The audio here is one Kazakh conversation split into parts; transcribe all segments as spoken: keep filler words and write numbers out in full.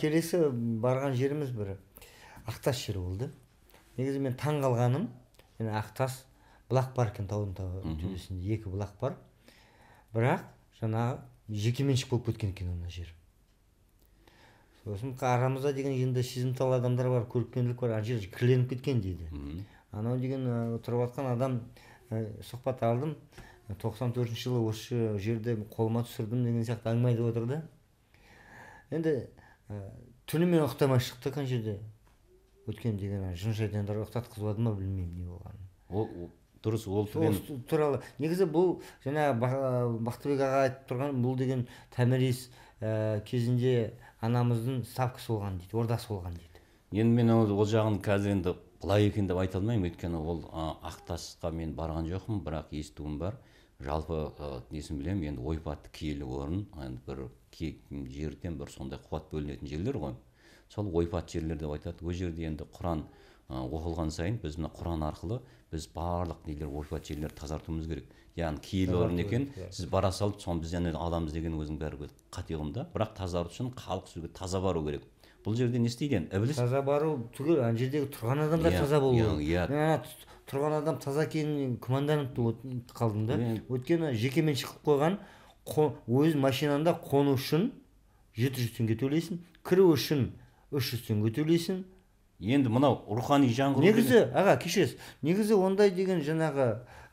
келесі барған жеріміз бір Ақтас жері болды. Негізі мен таң қалғаным, yani Ақтас бұлақ бар екен, таудың төбесінде екі бұлақ бар. Бірақ жаңағы жекеменшік болып кеткен екен ана жер. Сосын арамызда деген енді сезімтал адамдар бар, көріпкендік бар, ана жер кірленіп кеткен дейді. Анау деген тұрып жатқан адам сұхбат алдым, тоқсан төртінші жылы осы жерде қолыма түсірдім деген сияқты әңгіме айтып отыр да. Енді түнімен ұйықтамай шықты қан жерде өткен деген жын шайтандар ұйықтатқызбады ма білмеймін не болғанын. Ол дұрыс, ол туралы. Негізі бұл жаңа Бақтыбек аға айтып тұрған, бұл деген томирис кезінде анамыздың ставкасы болған дейді, ордасы болған дейді. Енді мен ол жағын қазір енді былай екен деп айта алмаймын, өйткені ол Ақтасқа мен барған жоқпын, бірақ естуім бар. Жалпы несін білемін, енді ойпатты киелі орын, бір жерден бір сондай қуат бөлінетін жерлер ғой. Сол ойпат жерлер деп айтады. Ол жерде енді Құран оқылған сайын біз мына Құран арқылы біз барлық нелер ойпат жерлерді тазартуымыз керек. Яғни киелі орын екен, сіз бара салып, соны біз енді аламыз деген өзің бәрі қате ұғымда. Бірақ тазарту үшін халық сөзге таза бару керек. Бұл жерде не істейді енді? Ібіліс таза бару түгел, ана жердегі тұрған адамдар таза болу керек. Мен тұрған адам таза екеніне күмәнданып қалдым да. Өйткені жекеменшік қылып қойған, өз машинаңда қону үшін жеті жүз теңге төлейсің, кіру үшін үш жүз теңге төлейсің. Енді мынау рухани жаңғыру. Негізі, аға, кешіресіз, негізі ондай деген жаңағы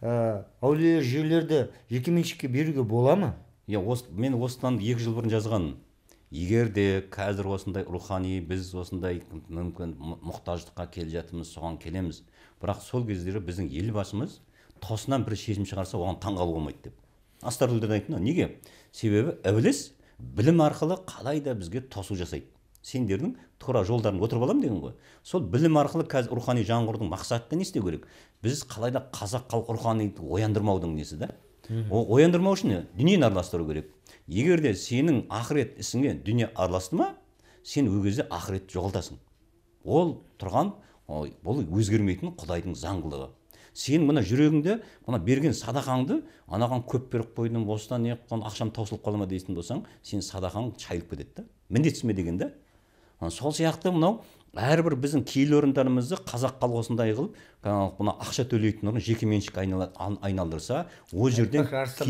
әулие жерлерді жекеменшікке беруге бола ма? Мен осыдан екі жыл бұрын жазғаным. Егер де қазір осындай рухани, біз осындай мүмкін мұқтаждыққа келе жатырмыз, соған келеміз. Бірақ сол кездері біздің елбасымыз тосынан бір шешім шығарса, оған таңғалуға болмайды деп. Астарлы айтты. Неге? Себебі ібіліс білім арқылы қалай да бізге тосу жасайды. Сендердің тура жолдарын отырып алам деген ғой. Сол білім арқылы қазір рухани жаңғырудың мақсаты не істеу керек? Біз қалай да қазақ халық руханиды ояндырмаудың несі да? Ояндырмау үшін дүниені араластыру керек. Егер де сенің ақырет ісіңе дүние араласты ма, сен ол кезде ақыретті жоғалтасың. Ол тұрған, бұл өзгермейтін Құдайдың заңдылығы. Сен мына жүрегіңде, мына берген садақаңды, анаған көп беріп қойдың, осыдан не қойған ақшам таусылып қалма дейсің болсаң, сен садақаң шайылып кетеді. Міндетсіз ме дегенде? Сол сияқты мынау әрбір біздің киелі орындарымызды қазақ халық осындай қылып, мына ақша төлейтін орын жекеменшік айналдырса, ол жерден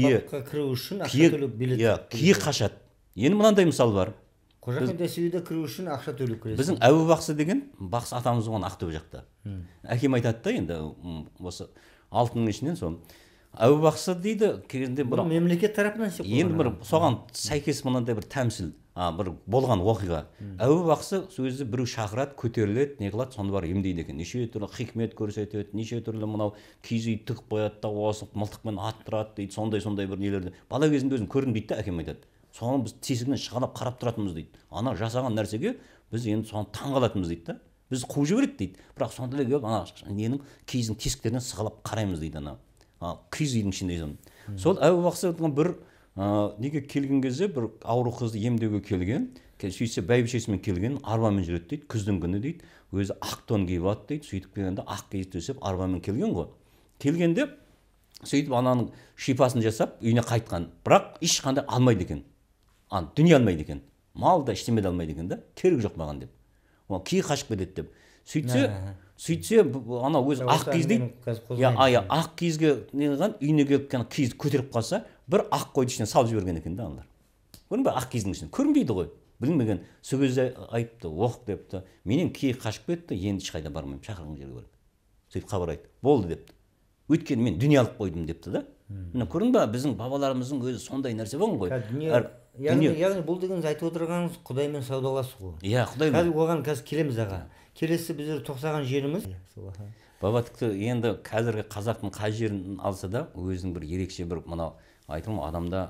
кие қашады. Енді мынандай мысал бар. Қожа Ахмет Яссауиде кіру үшін ақша төлеп кіресің. Біздің Әбу Бақсы деген бақсы атамыз болған Ақтөбе жақта. Әкем айтады да енді осы алтынның ішінен сол. Әбу Бақсы дейді, кезінде бұл мемлекет тарапынан сеп енді бір соған сәйкес мынандай бір тәмсіл, бір болған оқиға. Әбу Бақсы сөзді біреу шақырады, көтеріледі, не қылады, сонда бар емдейді екен. Неше түрлі хикмет көрсетеді, неше түрлі мынау киіз үй тігіп қояды да, осы мылтықпен аттырады дейді, сондай-сондай бір нелерді. Бала кезінде өзім көрдім дейді да, әкем айтады. Соны біз тесігінен шығалап қарап тұратынбыз дейді. Ана жасаған нәрсеге біз енді соны таң қалатынбыз дейді да. Біз қуып жібереді дейді. Бірақ сонда да келіп ана ненің киіздің тесіктерінен сығалап қараймыз дейді ана. Киіз үйдің ішінде соны. Сол Әбу Бақсы бір неге келген кезде бір ауру қызды емдеуге келген, сөйтсе бәйбішесімен келген, арбамен жүреді дейді, күздің күні дейді. Өзі ақ тон киіп алады дейді. Сөйтіп келгенде ақ киіз төсеп арбамен келген ғой. Келгенде сөйтіп ананың шипасын жасап үйіне қайтқан. Бірақ ешқандай алмайды екен. Дүние алмайды екен. Мал да ештеме де алмайды екен да. Керегі жоқ маған деп. Ол кие қашып кетеді деп. Сөйтсе, сөйтсе ана өзі ақ киіз дейді. Я, ая ақ киізге не қылған, үйіне келіп киіз көтеріп қалса, бір ақ қойды ішіне салып жіберген екен да аналар. Көрдің бе, ақ киіздің ішіне. Көрінбейді ғой. Білмеген. Сол кезде айтыпты, оқып депті. Менен кие қашып кетті, енді ешқайда бармаймын, шақырған жерге барып. Сөйтіп хабар айтты. Болды депті. Өйткені мен дүние алып қойдым депті да. Міне көрдің бе, біздің бабаларымыздың өзі сондай нәрсе болған ғой. Яғни бұл деген айтып отырғанымыз Құдаймен саудаласу ғой. Иә, Құдаймен. Қазір оған қазір келеміз аға. Келесі біздер тоқтаған жеріміз. Баба тіпті енді қазіргі қазақтың қай жерін алса да, өзінің бір ерекше бір мынау айтылым адамда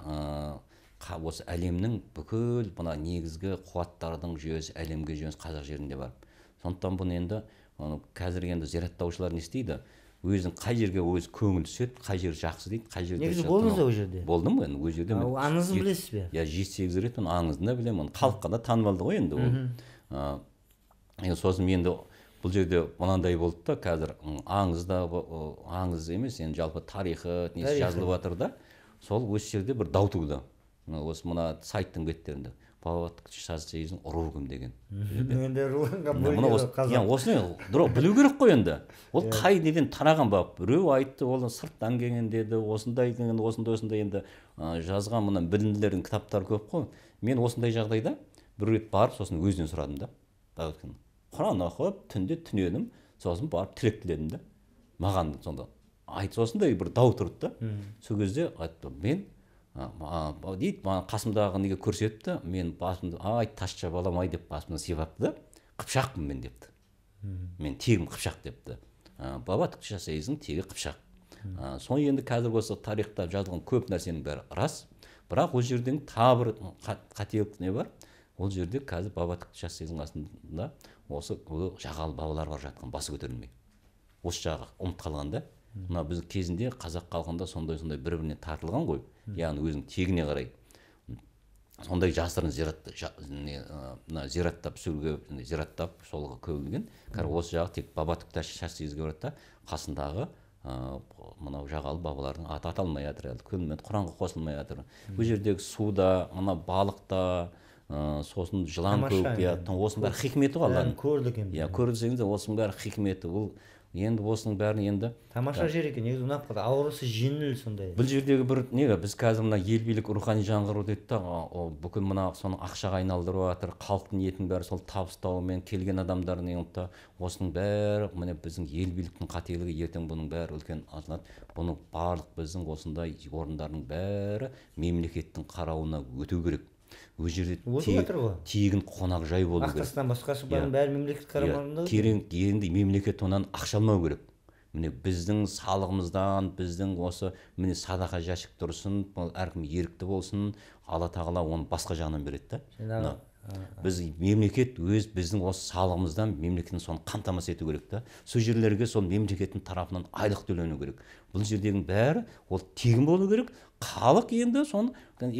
осы әлемнің бүкіл мына негізгі қуаттардың жүйесі, әлемге жүйесі қазақ жерінде бар. Сондықтан бұны енді қазір енді зираттаушылар не істейді? Өзің қай жерге өзі көңіл түседі, қай жер жақсы дейді, қай жерде негізі болдыңыз ол жерде? Болдым ғой, ол жерде. Аңызын білесіз бе? Я жеті сегіз рет аңызын да білемін. Халыққа да танымалды ғой енді ол. Сосын енді бұл жерде мынандай болды да, қазір аңыз да аңыз емес, енді жалпы тарихы несі жазылып жатыр да. Сол осы жерде бір дау туды. Осы мына сайттың беттерінде. бабатык саз сейіздің ұры кім деген. Енді руланға Мына осыны білу керек қой енді. Ол қай неден тараған бап. Біреу айтты, ол сырттан келген деді, осындай деген, осындай осындай енді жазған мына білімділердің кітаптары көп қой. Мен осындай жағдайда бір рет барып, сосын өзінен сұрадым да. Құран оқып, түнде түнедім, сосын барып тілек тіледім да. Маған сонда айтты, осындай бір дау тұрды да. Сол кезде айтты, мен дейді, маған қасымдағы неге көрсетті, мен басымды, ай, тасша балам ай деп басымды сипапты да, қыпшақпын мен депті. Мен тегім қыпшақ депті. Бабатык сейіздің тегі қыпшақ. Соны енді қазір осы тарихта жазылған көп нәрсенің бәрі рас, бірақ ол жерден тағы бір қателік не бар. Ол жерде қазір бабатык сейіздің астында осы жағалы бабалар бар жатқан, басы көтерілмей. Осы жағы ұмыт қалғанда, мына біз кезінде қазақ халқында сондай-сондай бір-біріне тартылған ғой. Яғни өзінің тегіне қарай сондай жасырын зираттап сүрге зираттап солға көмілген. Қазір осы жағы тек бабатык сейізге барады да, қасындағы мынау жағалы бабалардың аты аталмай жатыр, күнімен Құранға қосылмай жатыр. Бұл жердегі суда, мына балықта, сосын жылан көк, осының бәрі хикметі ғой Алланың. Көрдік енді. Көрдіңіз, осының бәрі хикметі. Бұл енді осының бәрін енді тамаша жер екен, негізі ұнап қалды. Ауырысы жеңіл сондай. Бұл жердегі бір неге біз қазір мына ел билік рухани жаңғыру дейді да, бүкіл мына соны ақшаға айналдырып жатыр, халықтың ниетінің бәрі сол табыстаумен келген адамдардың енді осының бәрі міне біздің ел биліктің қателігі, ертең бұның бәрі үлкен азынат. Бұның барлық біздің осындай орындардың бәрі мемлекеттің қарауына өту керек. Ол жерде тегін қонақ жай болу керек. Ақтастан басқасы бәрін бәрі мемлекет қарамағында. Терең енді мемлекет онан ақша алмау керек. Міне біздің салығымыздан, біздің осы міне садақа жәшік тұрсын, әркім ерікті болсын, Алла тағала оны басқа жағынан береді да. Біз мемлекет өз біздің осы салығымыздан мемлекеттің соны қамтамасыз ету керек та. Сол жерлерге сол мемлекеттің тарапынан айлық төлену керек. Бұл жердегі бәрі ол тегін болу керек. Халық енді соны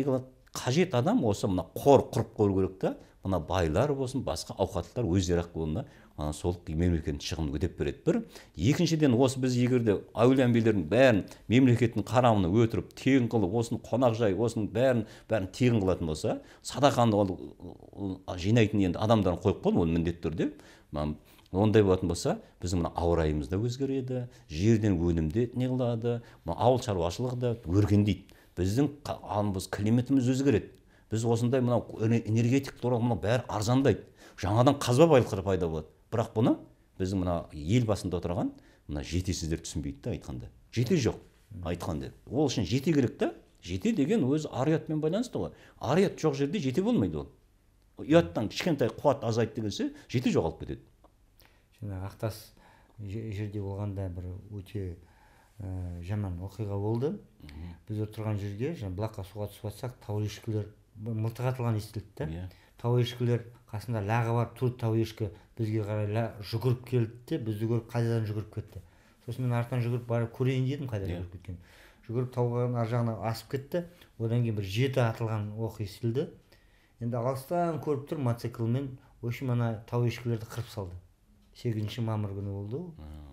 қажет адам осы мына қор құрып қою керек та. Мына байлар болсын, басқа ауқаттылар өздері ақ болында сол мемлекеттің шығынын өтеп береді. Бір, екіншіден осы біз егерде әулие-әмбиелердің бәрін мемлекеттің қарауына өтіріп, тегін қылып, осыны қонақжай, осының бәрін бәрін тегін қылатын болса, садақаны ол жинайтын енді адамдарын қойып қойып, оны міндетті түрде. Ондай болатын болса, біздің мына ауа райымыз да өзгереді, жерден өнімде не қылады, ауыл шаруашылығы да өркендейді. Біздің біз климатымыз өзгереді. Біз осындай мынау энергетик туралы мынау бәрі арзандайды. Жаңадан қазба байлықтар пайда болады. Бірақ бұны біздің мына ел басында отырған мына жетесіздер түсінбейді да айтқанда. Жете жоқ айтқанда. Ол үшін жете керек та. Жете деген өзі ар-ұятпен байланысты ғой. Ар-ұят жоқ жерде жете болмайды ол. Ұяттан кішкентай қуат азайды дегенсе жете жоғалып кетеді. Жаңа Ақтас жерде болғанда бір өте жаман оқиға болды. Біз отырған жерге бұлаққа суға түсіп жатсақ, тау ешкілер мылтық атылған естілді да. Тау ешкілер қасында лағы бар, тұр тау ешкі бізге қарай жүгіріп келді де, бізді көріп қайдадан жүгіріп кетті. Сосын мен артынан жүгіріп барып көрейін дедім, қайда жүгіріп кеткен. Жүгіріп тауға ар жағына асып кетті. Одан кейін бір жеті атылған оқ естілді. Енді алыстан көріп тұр мотоциклмен, общем ана тау ешкілерді қырып салды. сегізінші мамыр күні болды.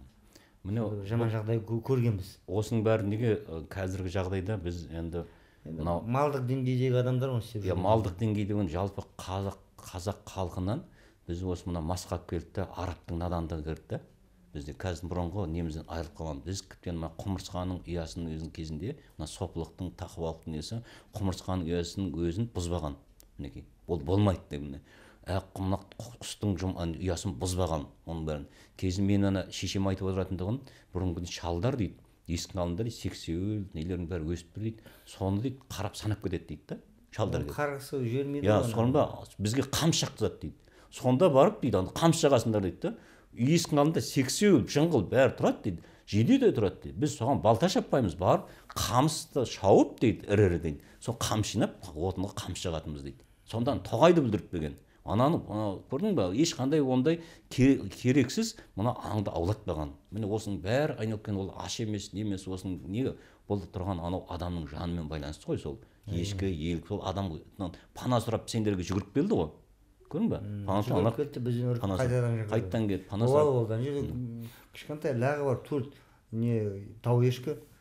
Жаман жағдай көргенбіз. Осының бәрі неге қазіргі жағдайда біз енді малдық деңгейдегі адамдар оны істеп жүр. Малдық деңгейдегі жалпы қазақ қазақ халқынан біз осы мына масқап келді, арабтың надандығы кірді. Бізде қазір бұрынғы немізден айырылып қалған. Біз тіптен мына құмырсқаның ұясының өзінің кезінде мына сопылықтың, тақуалықтың несі құмырсқаның ұясының өзін бұзбаған. Мінекей. Ол болмайды деп міне. Мына құстың ұясын бұзбаған оның бәрін. Кезін мен ана шешем айтып отыратындығын, бұрынғы шалдар дейді, есіктің алдында дейді, сексеуіл, нелердің бәрі өсіп тұр дейді. Соны дейді, қарап санап кетеді дейді да. Шалдар дейді. Қарғысы жібермейді. Я, сонда бізге қамшы шақтырады дейді. Сонда барып дейді, қамшы жағасыңдар дейді да. Есіктің алдында сексеуіл, жыңғыл бәрі тұрады дейді. Жиде де тұрады дейді. Біз соған балта шаппаймыз, барып қамысты шауып дейді, ірі-ірі дейді. Сол қамшынап, отынға қамшы жағатымыз дейді. Сондан тоғайды бүлдіріп берген. Ананы көрдің бе, ешқандай ондай керексіз мына аңды аулатпаған. Міне осының бәрі айналып ол аш емес, не емес, осының неге болып тұрған анау адамның жанымен байланысты ғой сол. Ешкі, ел, сол адам пана сұрап сендерге жүгіріп келді ғой. Көрдің бе? Пана сұрап кетті, бізден өріп қайдадан жүгірді. Қайттан кетті, пана сұрап. Ол олдан жерде кішкентай лағы бар, төрт не тау ешкі.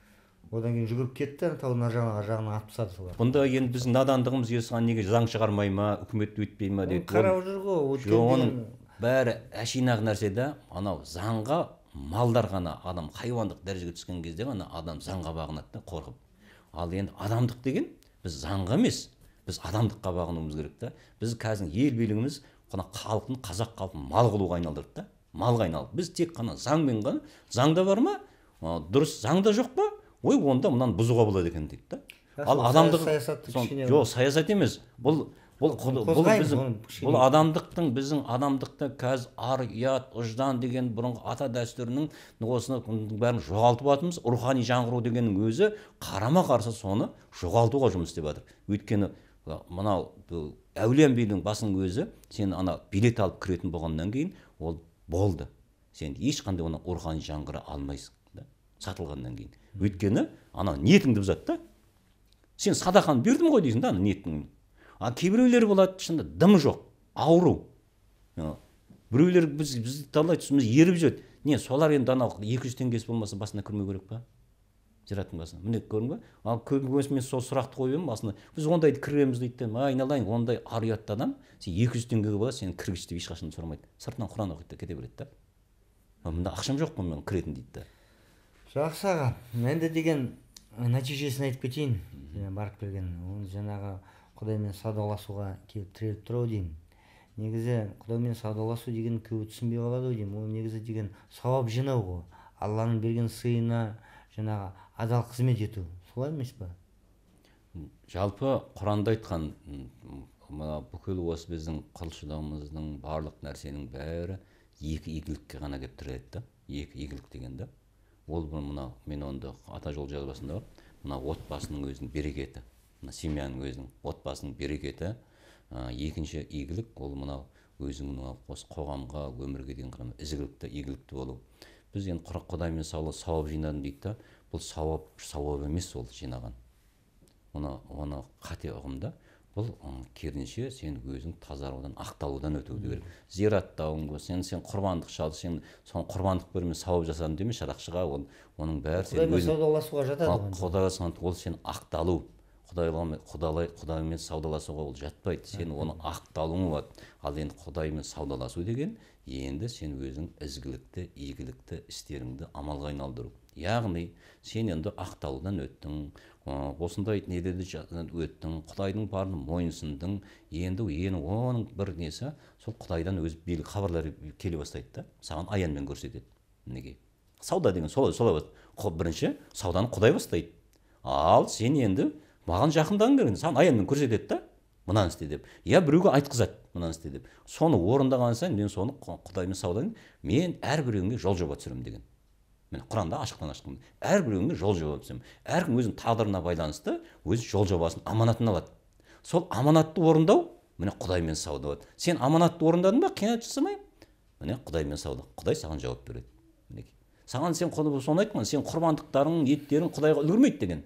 одан кейін жүгіріп кетті, таудың ар жағына жағына атып тастады солар. Бұнда енді біздің надандығымыз есі неге заң шығармай ма, үкімет өйтпей ма дейді. Қарап жүр ғой, өткен бәрі әшинақ нәрсе да, анау заңға малдар ғана, адам хайуандық дәрежеге түскен кезде ғана адам заңға бағынады да, қорқып. Ал енді адамдық деген біз заңға емес, біз адамдыққа бағынуымыз керек та. Біз қазір ел билігіміз қана халқын, қазақ халқын мал қылуға айналдырды да, малға айналды. Біз тек қана заңмен ғана, заңда бар ма, дұрыс, заңда жоқ па, ой, онда мынаны бұзуға болады екен дейді да. Ал адамдық жоқ, саясат емес. Бұл бұл бұл біздің бұл адамдықтың, біздің адамдықта қазір ар ұят, ұждан деген бұрынғы ата дәстүрінің осыны бәрін жоғалтып жатырмыз. Рухани жаңғыру дегеннің өзі қарама қарсы соны жоғалтуға жұмыс істеп жатыр. Өйткені мынау әулие бидің басының өзі сен ана билет алып кіретін болғаннан кейін ол болды. Сен ешқандай оны рухани жаңғыра алмайсың да, сатылғаннан кейін. Өйткені ана ниетіңді бұзады да. Сен садақаны бердің ғой дейсің да, ана ниетің. А кейбіреулер болады, шынында дым жоқ, ауру. Біреулер біз бізді талай тұсымыз еріп жүреді. Не, солар енді анау екі жүз теңгесі болмаса басына кірмеу керек па? Зираттың басына. Міне көрдің бе? Ал көбінесе мен сол сұрақты қойып басына. Біз ондайды кіреміз дейді. Айналайын, ондай ар ұятты адам, сен екі жүз теңгеге болады, сені кіргіш деп ешқашан сұрамайды. Сыртынан Құран оқиды да кете береді да. Мында ақшам жоқ қой мен кіретін дейді да. Жақсы аға. Енді деген нәтижесін айтып кетейін. Барып келген. Оны жаңағы Құдаймен саудаласуға келіп тіреліп тұр ау деймін. Негізі Құдаймен саудаласу деген көбі түсінбей қалады ау деймін. Ол негізі деген сауап жинау ғой. Алланың берген сыйына жаңағы адал қызмет ету. Солай емес па? Жалпы Құранда айтқан мына бүкіл осы біздің құлшылығымыздың барлық нәрсенің бәрі екі игілікке ғана келіп тіреледі да. Екі игілік деген да. Ол мына мен онда ата жол жазбасында бар. Мына отбасының өзінің берекеті. Семьяның өзінің отбасының берекеті. Екінші игілік ол мынау өзіңнің осы қоғамға, өмірге деген қарама ізгілікті, игілікті болу. Біз енді Құдаймен сауап жинадым дейді да, бұл сауап сауап емес ол жинаған. Оны оны қате ұғымда. Бұл керісінше сен өзің тазарудан, ақталудан өту керек. Зираттауың, сен сен құрбандық шалды, сен соны құрбандық бермен сауап жасадым деме шарақшыға, ол оның бәрі сен өзің саудаласуға жатады. Құдайға ол сен ақталу. Құдаймен Құдай Құдаймен саудаласуға ол жатпайды. Сен оны ақталуың болады. Ал енді Құдаймен саудаласу деген енді сен өзің ізгілікті, игілікті істеріңді амалға айналдыру. Яғни сен енді ақталудан өттің, осындай недеді өттің, Құдайдың барын мойынсындың. Енді ең оның бір несі сол Құдайдан өз белгі хабарлар келе бастайды да, саған аянмен көрсетеді. Неге? Сауда деген солай солай болады. Бірінші сауданы Құдай бастайды. Ал сен енді маған жақындағың келген, саған аянмен көрсетеді да, мынаны істе деп. Я біреуге айтқызады, мынаны істе деп. Соны орындаған сайын мен соны Құдаймен саудамен мен әрбіреуіңе жол жоба түсіремін деген. Мен Құранда ашықтан ашықтан әрбіреуіңе жол жоба түсіремін. Әркім өзінің тағдырына байланысты өз жол жобасын аманатын алады. Сол аманатты орындау міне Құдаймен сауда болады. Сен аманатты орындадың ба, қиянат жасамай, міне Құдаймен сауда. Құдай саған жауап береді. Мінекей. Саған сен соны айтқан, сен құрбандықтарың, ниеттерің Құдайға үлгермейді деген.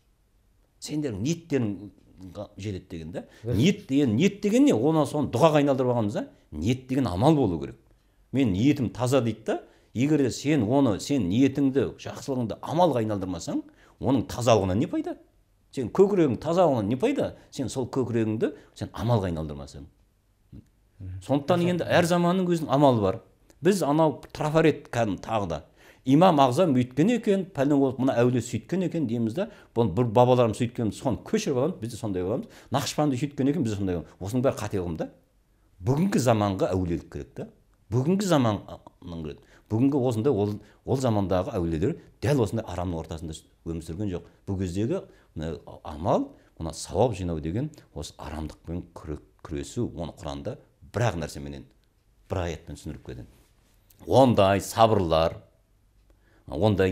Сендердің ниеттерің жетеді деген да. Ниет деген, ниет деген не? Оны соны дұғаға айналдырып алғанбыз да. Ниет деген амал болу керек. Мен ниетім таза дейді да. Егер де сен оны, сен ниетіңді, жақсылығыңды амалға айналдырмасаң, оның тазалығынан не пайда? Сен көкірегің тазалығынан не пайда? Сен сол көкірегіңді сен амалға айналдырмасаң. Сондықтан енді әр заманның өзінің амалы бар. Біз анау трафарет кәдімгі тағы да. Имам Ағзам өйткен екен, пәлен болып мына әулие сөйткен екен дейміз да. Бұл бір бабаларым сөйткен, соны көшіріп аламыз, біз де сондай боламыз. Нақшбанды сөйткен екен, біз де сондай боламыз. Осының бәрі қате ұғым да. Бүгінгі заманға әулиелік керек та. Бүгінгі заманның керек. Бүгінгі осындай ол, ол замандағы әулиелер дәл осындай арамның ортасында өмір сүрген жоқ. Бұл кездегі амал, мына сауап жинау деген осы арамдықпен күресу, оны Құранда бір-ақ нәрсеменен, бір аятпен түсіндіріп кетеді. Ондай сабырлар, ондай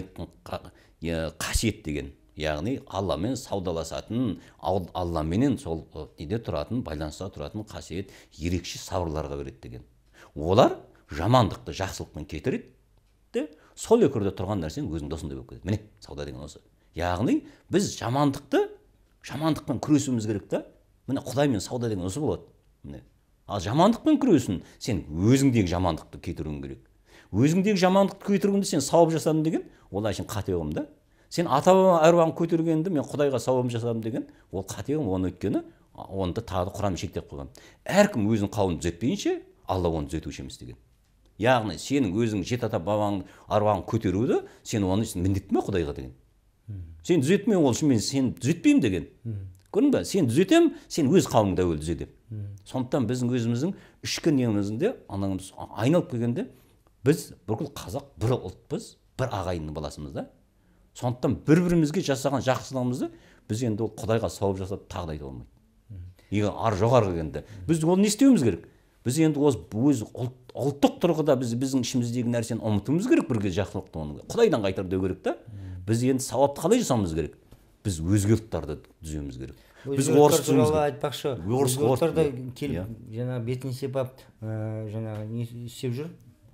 қасиет деген, яғни Алламен саудаласатын, Алламенен сол неде тұратын, байланыста тұратын қасиет ерекше сабырларға береді деген. Олар жамандықты жақсылықпен кетіреді де, сол екеуде тұрған нәрсен өзің досыңдай болып кетеді. Міне, сауда деген осы. Яғни біз жамандықты жамандықпен күресуіміз керек та. Міне Құдаймен сауда деген осы болады. Міне. Ал жамандықпен күресін сен өзіңдегі жамандықты кетіруің керек. Өзіңдегі жамандықты кетіруіңді сен сауап жасадың деген, ол әшейін қате ұғым да. Сен ата баба әруағын көтергенді мен Құдайға сауабын жасадым деген ол қате. Оны өйткені онда тағы Құран шектеп қойған. Әркім өзінің қауымын түзетпейінше Алла оны түзетуші емес деген. Яғни сенің өзің жеті ата бабаң аруағын көтеруді сен оны міндетті ме Құдайға деген. Сен түзетпей ол үшін мен сен түзетпеймін деген. Көрдің бе? Сен түзетем, сен өз қауымыңды әуелі түзетем. Сондықтан біздің өзіміздің ішкі немізінде анаңыз айналып келгенде біз бүкіл қазақ бір ұлтпыз, бір ағайынның баласымыз да. Сондықтан бір-бірімізге жасаған жақсылығымызды біз енді ол Құдайға сауап жасап тағы да айта алмайды. Егер ар жоғары келгенде біз оны не істеуіміз керек? Біз енді өз ұлттық тұрғыда біз біздің ішіміздегі нәрсені ұмытуымыз керек бірге жақсылықты оны. Құдайдан қайтар деу керек та. Біз енді сауапты қалай жасауымыз керек? Біз өзге ұлттарды түзеуіміз керек. Біз орыс туралы айтпақшы. Орыс ұлттарда келіп жаңа бетін сипап жаңағы не істеп жүр?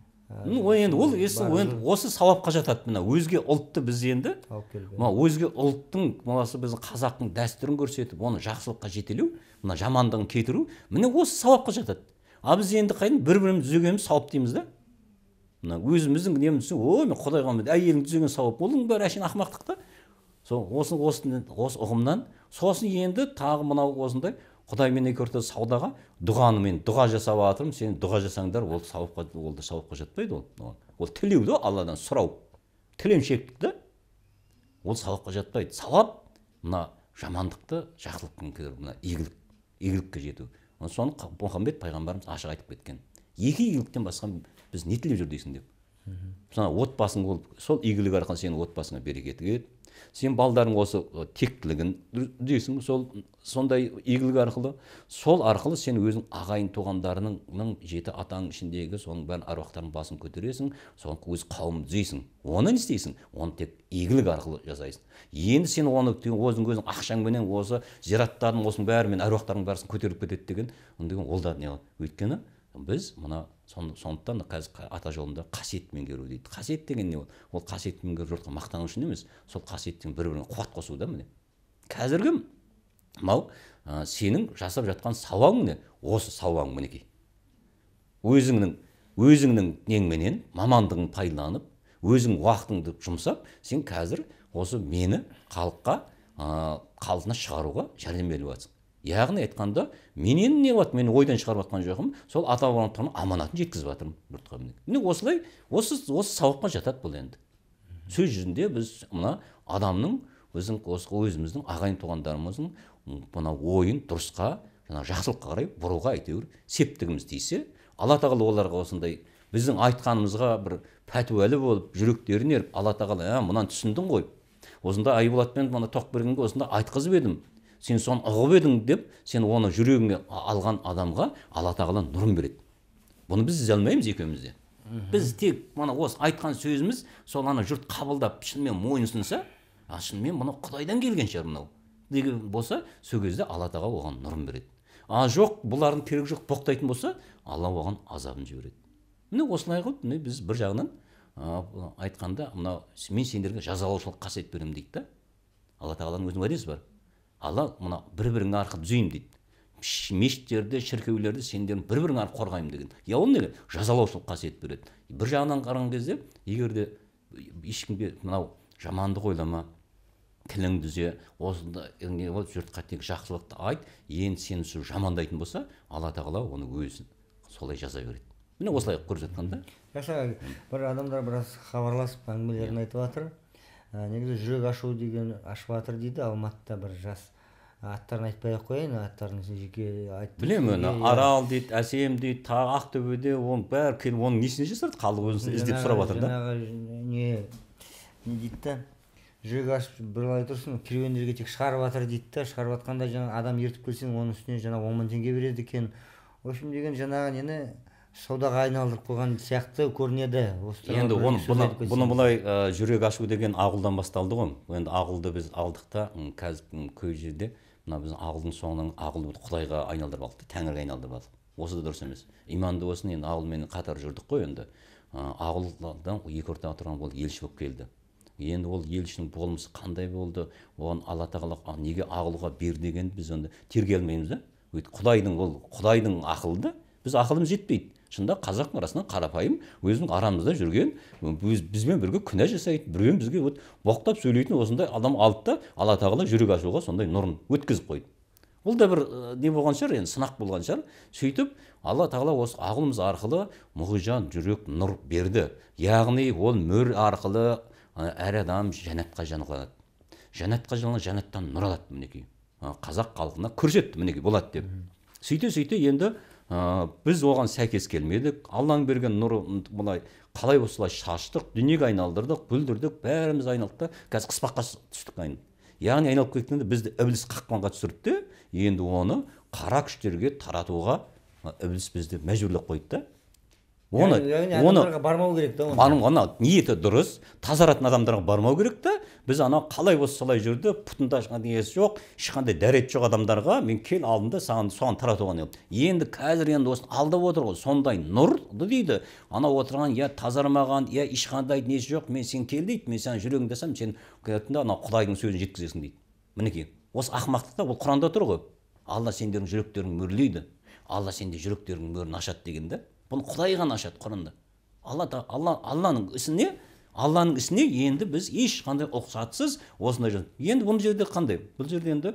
Ну енді ол осы сауапқа жатады. Мына өзге ұлтты біз енді мына өзге ұлттың баласы біздің қазақтың дәстүрін көрсетіп, оны жақсылыққа жетелеу, мына жамандығын кетіру, міне осы сауапқа жатады. А біз енді қайын бір-бірімізді түзегеніміз сауап дейміз да. Мына өзіміздің неміз ой мен Құдайға әйелің түзеген сауап. Оның бәрі әшейін ақымақтық та. Сол осы осы ұғымнан сосын енді тағы мынау осындай Құдаймен екі ортада саудаға дұғаны мен дұға жасап жатырмын, сен дұға жасаңдар, ол сауапқа ол да сауапқа жатпайды ол. Ол тілеу да Алладан сұрау. Тілемшектік та. Ол сауапқа жатпайды. Сауап мына жамандықты жақсылықпен кетіру, мына игілік, игілікке жету. Соны Мұхаммед пайғамбарымыз ашық айтып кеткен. Екі игіліктен басқа біз не тілеп жүр дейсің деп. Sana отбасың болып, сол игілік арқылы сенің отбасыңа берекет келеді. Сен балдарың осы тектілігін дейсің, сол сондай игілік арқылы, сол арқылы сен өзің ағайын туғандарының жеті атаң ішіндегі соның бәрін аруақтардың басын көтересің, соның өз қауымын түзейсің. Оны не істейсің? Оны тек игілік арқылы жасайсың. Енді сен оны өзің өзің ақшаңменен осы зираттардың осының бәрімен аруақтардың бәрін көтеріп кетеді деген, ол да не? Өйткені біз мына сондықтан қазір ата жолында қасиет меңгеру дейді. Қасиет деген не ол? Ол қасиет меңгеру жұртқа мақтану үшін емес, сол қасиеттің бір-біріне қуат қосу да міне. Қазіргі мынау сенің жасап жатқан сауабың не? Осы сауабың мінекей. Өзіңнің өзіңнің неңменен мамандығың пайдаланып, өзің уақытыңды жұмсап, сен қазір осы мені халыққа қалпына шығаруға жәрдем беріп жатсың. Яғни айтқанда, менен не болады, мені ойдан шығарып жатқан жоқым, сол ата бабамның аманатын жеткізіп жатырмын жұртқа. Міне осылай, осы осы сауапқа жатады бұл енді. Сөз жүзінде біз мына адамның өзің өзіміздің ағайын туғандарымыздың мына ойын дұрысқа, жаңа жақсылыққа қарай бұруға әйтеуір септігіміз тисе, Алла тағала оларға осындай біздің айтқанымызға бір пәтуәлі болып, жүректерін еріп, Алла тағала, "А, мынаны түсіндің ғой. Осында Айболатпен мына Тоқбергенге осында айтқызып едім. Сен соны ұғып едің" деп, сен оны жүрегіңе алған адамға Алла тағала нұрын береді. Бұны біз іздей алмаймыз екеумізде. Біз тек мына осы айтқан сөзіміз, сол ана жұрт қабылдап, шынымен мойынсынса, а шынымен мына Құдайдан келген шығар мынау деген болса, сол кезде Алла тағала оған нұрын береді. А жоқ, бұлардың керек жоқ боқтайтын болса, Алла оған азабын жібереді. Міне осылай қылып, міне біз бір жағынан айтқанда, мына мен сендерге жазалаушылық қасиет беремін дейді да. Алла тағаланың өзінің уәдесі бар. Алла мына бір-біріңе арқылы түзеймін дейді. Мешіттерді, шіркеулерді сендердің бір-біріңе арқылы қорғаймын деген. Я ол неге? Жазалаушылық қасиет береді. Бір жағынан қараған кезде, егер де ешкімге мынау жамандық ойлама, тілің түзе, осында не болып жұртқа тек жақсылықты айт, енді сені сол жамандайтын болса, Алла тағала оны өзі солай жаза береді. Міне осылай көрсетқанда. Жақсы, бір адамдар біраз хабарласып әңгімелерін айтып жатыр. Негізі жүрек ашу деген ашып жатыр дейді. Алматыда бір жас, аттарын айтпай ақ қояйын, аттарын жеке айтып. Білемін, Арал дейді, Әсем дейді, тағы Ақтөбеде, оның бәрі келіп оның несіне жасарды? Халық өзін іздеп сұрап жатыр да. Жаңағы не не дейді да, жүрек ашып былай тұрсын, керуендерге тек шығарып жатыр дейді да, шығарып жатқанда жаңағы адам ертіп келсең, оның үстіне жаңағы он мың теңге береді екен. В общем деген жаңағы нені саудаға айналдырып қойған сияқты көрінеді. Енді бұны бұлай жүрек ашу деген Ағұлдан басталды ғой. Енді Ағұлды біз алдық та, қазір көй жерде мына біздің Ағұлдың соңынан Ағұлды Құдайға айналдырып алдық, Тәңірге айналдырып алдық. Осы да дұрыс емес. Иманды болсын, енді Ағұлмен қатар жүрдік қой енді. Ағұлдан екі ортаға тұрған ол елші болып келді. Енді ол елшінің болмысы қандай болды, оған Алла тағала неге Ағұлға бер деген біз онда тергей алмаймыз да. Құдайдың ол Құдайдың ақылы, біз ақылымыз жетпейді. шында қазақтың арасынан қарапайым өзінің арамызда жүрген, өз, бізбен бірге күнә жасайтын, бірге бізге вот боқтап сөйлейтін осындай адам алды да Алла тағала жүрек ашуға сондай нұрын өткізіп қойды. Бұл да бір не болған шығар, енді сынақ болған шығар. Сөйтіп Алла тағала осы ағылымыз арқылы мұғижан жүрек нұр берді. Яғни ол мөр арқылы әр адам жәннатқа жанылады. Жәннатқа жанылады, жәннаттан нұр алады мінекей. Қазақ халқына көрсетті мінекей болады деп. Сөйте-сөйте енді біз оған сәйкес келмедік. Алланың берген нұры бұлай қалай осылай шаштық, дүниеге айналдырдық, бүлдірдік, бәріміз айналдық та, қазір қыспаққа түстік айналдық. Яғни айналып кеткенде бізді ібіліс қақпанға түсірді де, енді оны қара күштерге таратуға ібіліс бізді мәжбүрлеп қойды да. Оны, адамдарға бармау керек та. Оны ниеті дұрыс, тазаратын адамдарға бармау керек та. Біз ана қалай осы солай жүрді, пұтында ешқандай жоқ, ешқандай дәрет жоқ адамдарға мен кел алдым да саған соған таратуға не. Енді қазір енді осы алдап отыр ғой, сондай нұр дейді. Ана отырған я тазармаған, я ешқандай несі жоқ, мен сен кел дейді, мен саған жүрегіңді десем, сен келетінде ана Құдайдың сөзін жеткізесің дейді. Мінекей, осы ақымақтықта ол Құранда тұр ғой. Алла сендердің жүректерің мөрлейді. Алла сенде жүректерің мөрін ашады дегенде. Бұны Құдай ғана ашады Құранда. Алла Алла Алланың ісіне, Алланың ісіне енді біз ешқандай ұқсатсыз осындай жүрміз. Енді бұл жерде қандай? Бұл жерде енді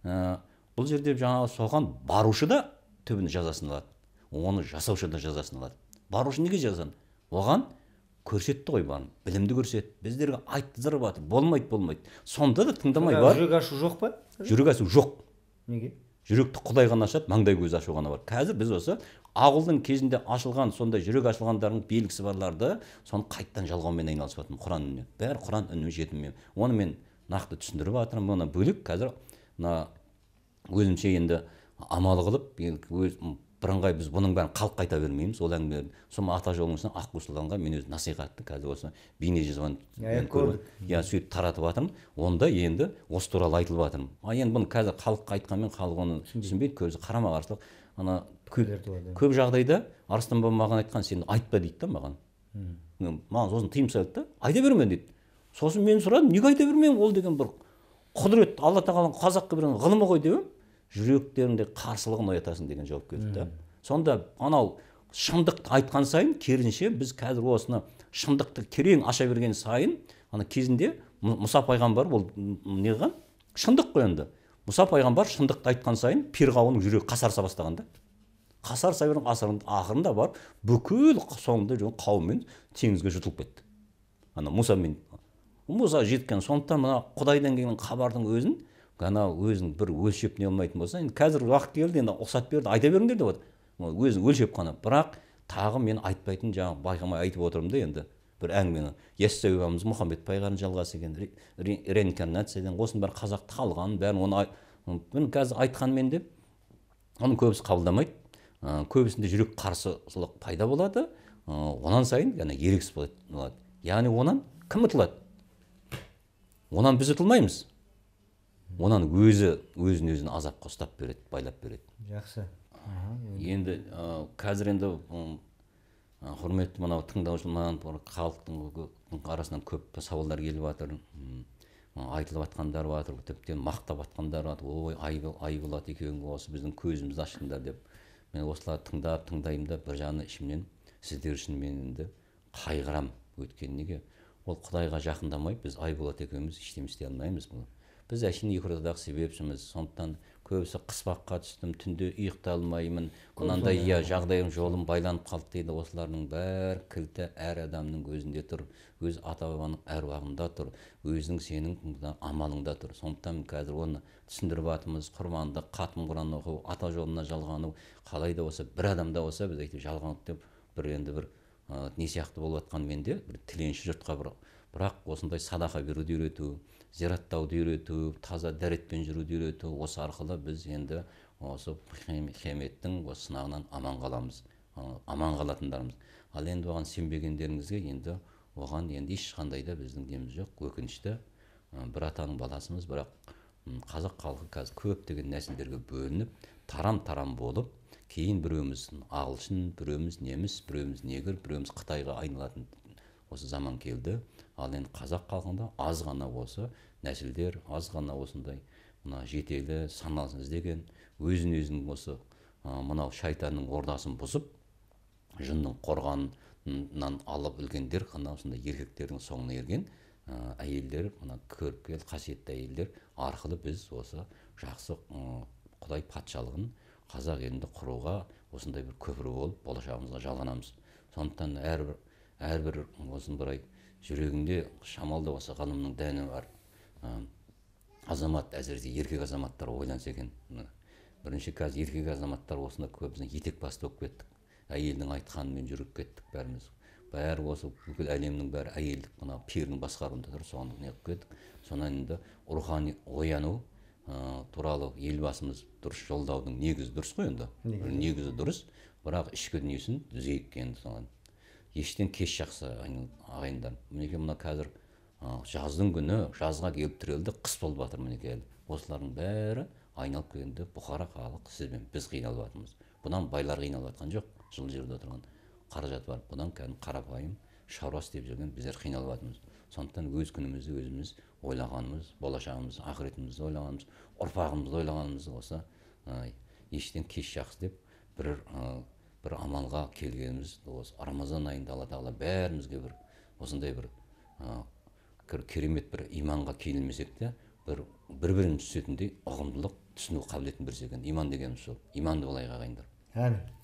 бұл жерде жаңағы соған барушы да түбін жазасын алады. Оны жасаушы да жазасын алады. Барушы неге жазасын? Оған көрсетті ғой барын. Білімді көрсетті. Біздерге айттырып жатыр. Болмайды, болмайды. Сонда да тыңдамай бар. Жүрек ашу жоқ па? Жүрек ашу жоқ. Неге? Жүректі Құдай ғана ашады, маңдай көз ашу ғана бар. Қазір біз осы Ағылдың кезінде ашылған, сондай жүрек ашылғандардың белгісі барларды, соны қайттан жалғаумен айналысып жатырмын Құран үніне. Бәрі Құран үніне жетіммен. Оны мен нақты түсіндіріп жатырмын. Оны бөлек қазір мына өзімше енді амал қылып, өз бірыңғай біз бұның бәрін қалып қайта бермейміз. Ол әңгімелерді. Сома ата жолының үстінен Аққу Сұлтанға мен өз насихатты қазір осы бейне жазған я сөйтіп таратып жатырмын. Онда енді осы туралы айтылып жатырмын. А енді бұны қазір халыққа айтқанмен халық оны түсінбейді, көбісі қарама қарсылық. Ана көп жағдайда Арыстан баба маған айтқан, сен айтпа дейді да маған. Маған сосын тыйым салды да, айта берме дейді. Сосын мен сұрадым, неге айта бермеймін, ол деген бір құдірет, Алла тағаланың қазаққа берген ғылымы ғой деп, жүректерінде қарсылығын оятасың деген жауап келді да. Сонда анау шындықты айтқан сайын, керісінше біз қазір осыны шындықты керең аша берген сайын, ана кезінде Мұса пайғамбар ол не қылған? Шындық қой енді. Мұса пайғамбар шындықты айтқан сайын перғауынның жүрегі қасарса бастаған да. Қасарса берген ақырында бар, бүкіл соңында жүрген қауыммен теңізге жұтылып кетті. Ана Мұса мен Мұса жеткен, сондықтан мына Құдайдан келген хабардың өзін, ғана өзің бір өлшеп не алмайтын болса, енді қазір уақыт келді, енді ұқсат берді, айта беріңдер деп отыр. Өзің өлшеп қана. Бірақ тағы мен айтпайтын, жаңағы байқамай айтып отырмын да енді. Бір әңгімені Яссауи бабамыз Мұхаммед пайғамбардың жалғасы екен, реинкарнациядан осының бәрі қазақты қалған, бәрін оны мен қазір айтқанмен де оның көбісі қабылдамайды. Көбісінде жүрек қарсылық пайда болады. Онан сайын яғни еріксіз болады. Яғни онан кім ұтылады? Онан біз ұтылмаймыз. Онан өзі өзін өзін азапқа ұстап береді, байлап береді. Жақсы. Енді қазір енді құрметті мынау тыңдаушылардан халықтың арасынан көп сауалдар келіп жатыр. Айтылып жатқандар жатыр, тіптен мақтап жатқандар жатыр. Ой, Айболат екеуің осы біздің көзімізді аштыңдар деп. Мен осыларды тыңдап, тыңдаймын да бір жағынан ішімнен сіздер үшін мен енді қайғырам. Өйткені неге? Ол Құдайға жақындамай, біз Айболат екеуміз ештеңе істей алмаймыз. Біз әшейін екі ортадағы себепшіміз. Сондықтан көбісі қыспаққа түстім, түнде ұйықтай алмаймын. Мынандай я жағдайым жолым байланып қалды дейді. Осылардың бәрі кілті әр адамның өзінде тұр. Өз ата-бабаның әруағында тұр. Өзің сенің амалыңда тұр. Сондықтан қазір оны түсіндіріп жатырмыз. Құрбанды, қатым Құран оқу, ата жолына жалғану, қалай да болса бір адамда болса біз әйтеуір жалғандық деп бір енді бір не сияқты болып жатқан менде бір тіленші жұртқа бір бірақ осындай садақа беруді үйрету, зираттауды үйрету, таза дәретпен жүруді үйрету, осы арқылы біз енді осы қияметтің осы сынағынан аман қаламыз, аман қалатындармыз. Ал енді оған сенбегендеріңізге енді оған енді ешқандай да біздің неміз жоқ. Өкінішті бір атаның баласымыз, бірақ қазақ халқы қазір көптеген нәсілдерге бөлініп, тарам-тарам болып, кейін біреуміз ағылшын, біреуміз неміс, біреуміз негр, біреуміз Қытайға айналатын осы заман келді. Ал енді қазақ халқында аз ғана осы нәсілдер, аз ғана осындай мына жетелі, санасын іздеген, өзін өзінің осы мынау шайтанның ордасын бұзып, жынның қорғанынан алып ілгендер қана осындай еркектердің соңына ерген әйелдер, мына көріпкел қасиетті әйелдер арқылы біз осы жақсы құдай патшалығын қазақ елінде құруға осындай бір көпір болып болашағымызға жалғанамыз. Сондықтан әрбір әрбір осындай жүрегінде шамалда осы ғылымның дәні бар азамат, әсіресе еркек азаматтар ойланса екен. Бірінші қазір еркек азаматтар осында көбісіне етек басты болып кеттік. Әйелдің айтқанымен жүріп кеттік бәріміз. Бәрі осы бүкіл әлемнің бәрі әйелдік мына пердің басқаруында тұр, соған неғып кеттік. Сонан енді рухани ояну туралы елбасымыз дұрыс жолдаудың негізі дұрыс қой енді. Негізі дұрыс, бірақ ішкі дүниесін түзейік енді соған. Ештен кеш жақсы ағайындар. Мінекей мына қазір жаздың күні жазға келіп тірелді, қыс болып жатыр мінекей. Осылардың бәрі айналып келгенде бұқара халық, сіз бен біз қиналып жатырмыз. Бұдан байлар қиналып жатқан жоқ, жыл жерде отырған қаражат бар. Бұдан кәдімгі қарапайым шаруа істеп жүрген біздер қиналып жатырмыз. Сондықтан өз күнімізді өзіміз ойлағанымыз, болашағымызды, ақыретімізді ойлағанымыз, ұрпағымызды ойлағанымыз осы ештен кеш жақсы деп бір бір амалға келгеніміз осы Рамазан айында Алла тағала бәрімізге бір осындай бір керемет бір иманға келмесек те бір бір-бірін түсетіндей ұғымдылық түсіну қабілетін берсе екен. Иман дегеніміз сол. Иманды болайық ағайындар. Әмин.